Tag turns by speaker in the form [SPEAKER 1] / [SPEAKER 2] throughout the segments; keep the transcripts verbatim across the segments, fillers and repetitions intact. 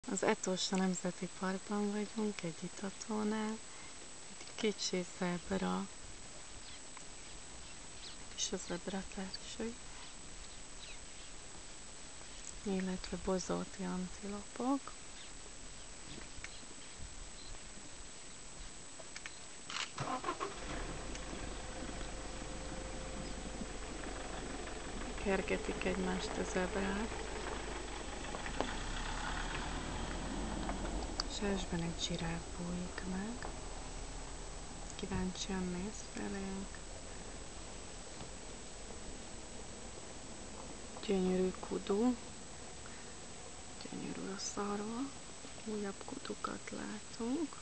[SPEAKER 1] Az Etosha Nemzeti Parkban vagyunk, egy itatónál. Egy kicsi zebra és a zebra társai, illetve bozóti antilopok. Kergetik egymást a zebrák. Sásban egy zsiráf bújik meg. Kíváncsian néz felénk. Gyönyörű kudu. Gyönyörű a szarva. Újabb kudukat látunk.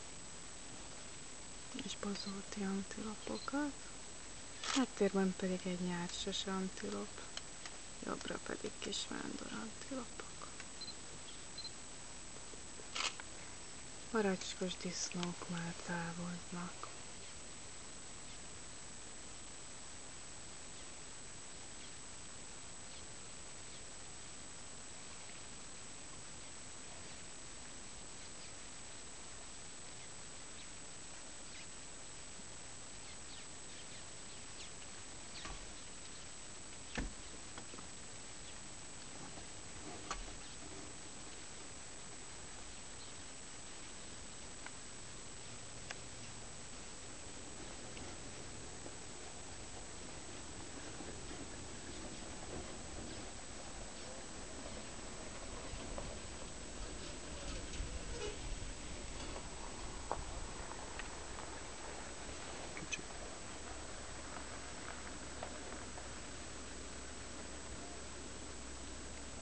[SPEAKER 1] És bozóti antilopokat. Háttérben pedig egy nyársas antilop. Jobbra pedig kis vándorantilopok. Maracskos disznók már távoznak.